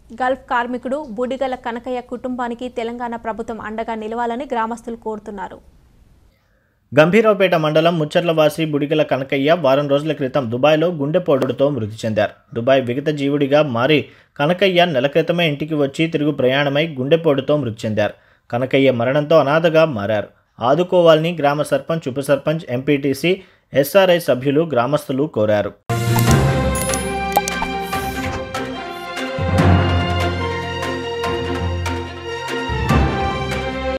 Gulf కార్మికుడు బుడిగల కనకయ్య కుటుంబానికి తెలంగాణ ప్రభుత్వం అండగా నిలవాలని గ్రామస్తులు కోరుతున్నారు. గంభీరావుపేట మండలం ముచ్చర్లవాసి బుడిగల కనకయ్య వారం రోజుల క్రితం దుబాయ్లో గుండెపోటుతో మృతి చెందారు. దుబాయ్ విగత జీవుడిగా మారి కనకయ్య నెల క్రితమే ఇంటికి వచ్చి తిరుగు ప్రయాణమై గుండెపోటుతో మృతి చెందారు. కనకయ్య మరణంతో అనాథగా మారారు. ఆదుకోవాలని గ్రామ సర్పంచ్, ఉప సర్పంచ్, ఎంపీటీసీ, ఎస్ఆర్ఐ సభ్యులు, గ్రామస్తులు కోరారు.